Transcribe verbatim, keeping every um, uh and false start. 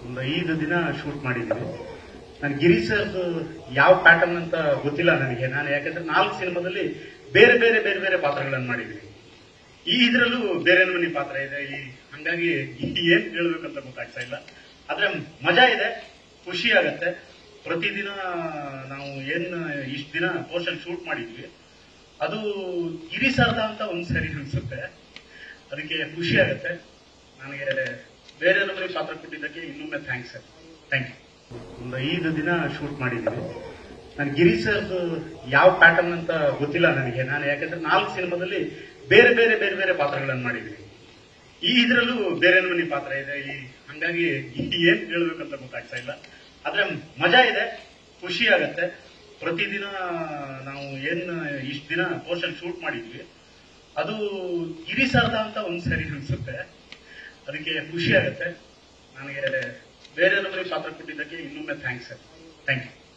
ಒಂದು ಐದು ದಿನ ಶೂಟ್ ಮಾಡಿದ್ದೀನಿ. ನಾನು ಗಿರಿ ಸರ್ದು ಯಾವ ಪ್ಯಾಟರ್ನ್ ಅಂತ ಗೊತ್ತಿಲ್ಲ ನನಗೆ. ನಾನು ಯಾಕಂದ್ರೆ ನಾಲ್ಕು ಸಿನಿಮಾದಲ್ಲಿ ಬೇರೆ ಬೇರೆ ಬೇರೆ ಬೇರೆ ಪಾತ್ರಗಳನ್ನು ಮಾಡಿದ್ದೀನಿ. ಈ ಇದರಲ್ಲೂ ಬೇರೆ ನಮೂನಿ ಪಾತ್ರ ಇದೆ. ಈ ಹಂಗಾಗಿ ಏನ್ ಹೇಳ್ಬೇಕಂತ ಗೊತ್ತಾಗ್ತಾ ಇಲ್ಲ. ಆದ್ರೆ ಮಜಾ ಇದೆ, ಖುಷಿ ಆಗತ್ತೆ. ಪ್ರತಿದಿನ ನಾವು ಏನ್ ಇಷ್ಟ ದಿನ ಪೋಸ್ಟಲ್ ಶೂಟ್ ಮಾಡಿದ್ವಿ ಅದು ಗಿರಿ ಸರ್ದ ಅಂತ ಒಂದ್ಸರಿ ಅನ್ಸುತ್ತೆ. ಅದಕ್ಕೆ ಖುಷಿ ಆಗತ್ತೆ. ನನಗೆ ಬೇರೆ ನಮೂನಿ ಪಾತ್ರ ಕೊಟ್ಟಿದ್ದಕ್ಕೆ ಇನ್ನೊಮ್ಮೆ ಥ್ಯಾಂಕ್ಸ್ ಸರ್. Thank you. ಒಂದು ಐದು ದಿನ ಶೂಟ್ ಮಾಡಿದ್ದೀನಿ. ನಾನು ಗಿರಿ ಸರ್ದು ಯಾವ ಪ್ಯಾಟರ್ನ್ ಅಂತ ಗೊತ್ತಿಲ್ಲ ನನಗೆ. ನಾನು ಯಾಕಂದ್ರೆ ನಾಲ್ಕು ಸಿನಿಮಾದಲ್ಲಿ ಬೇರೆ ಬೇರೆ ಬೇರೆ ಬೇರೆ ಪಾತ್ರಗಳನ್ನು ಮಾಡಿದ್ದೀನಿ. ಈ ಇದರಲ್ಲೂ ಬೇರೆ ನಮೂನಿ ಪಾತ್ರ ಇದೆ. ಈ ಹಂಗಾಗಿ ಏನ್ ಹೇಳ್ಬೇಕಂತ ಗೊತ್ತಾಗ್ತಾ ಇಲ್ಲ. ಆದ್ರೆ ಮಜಾ ಇದೆ, ಖುಷಿ ಆಗತ್ತೆ. ಪ್ರತಿದಿನ ನಾವು ಏನ್ ಇಷ್ಟ ದಿನ ಪೋಸ್ಟಲ್ ಶೂಟ್ ಮಾಡಿದ್ವಿ ಅದು ಗಿರಿ ಸರ್ದ ಅಂತ ಒಂದ್ಸರಿ ಅನ್ಸುತ್ತೆ. ಅದಕ್ಕೆ ಖುಷಿ ಆಗತ್ತೆ. ನನಗೆ ಬೇರೆ ನಮೂನಿ ಪಾತ್ರ ಕೊಟ್ಟಿದ್ದಕ್ಕೆ ಇನ್ನೊಮ್ಮೆ ಥ್ಯಾಂಕ್ಸ್ ಸರ್. Thank you.